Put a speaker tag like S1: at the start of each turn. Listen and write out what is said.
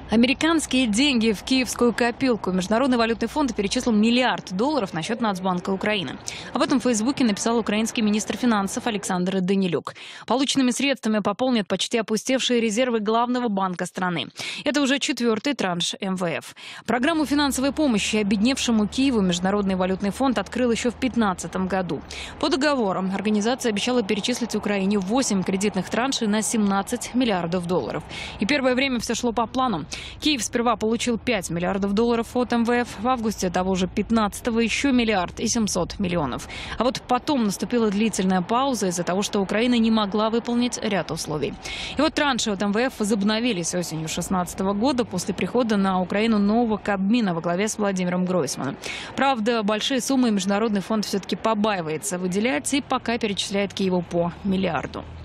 S1: Американские деньги в киевскую копилку. Международный валютный фонд перечислил $1 миллиард на счет Нацбанка Украины. Об этом в Фейсбуке написал украинский министр финансов Александр Данилюк. Полученными средствами пополнят почти опустевшие резервы главного банка страны. Это уже 4-й транш МВФ. Программу финансовой помощи обедневшему Киеву Международный валютный фонд открыл еще в 2015 году. По договорам организация обещала перечислить Украине 8 кредитных траншей на $17 миллиардов. И первое время все шло по плану. Киев сперва получил $5 миллиардов от МВФ, в августе того же 15-го еще $1 миллиард и 700 миллионов. А вот потом наступила длительная пауза из-за того, что Украина не могла выполнить ряд условий. И вот транши от МВФ возобновились осенью 2016 года после прихода на Украину нового Кабмина во главе с Владимиром Гройсманом. Правда, большие суммы Международный фонд все-таки побаивается выделять и пока перечисляет Киеву по $1 миллиарду.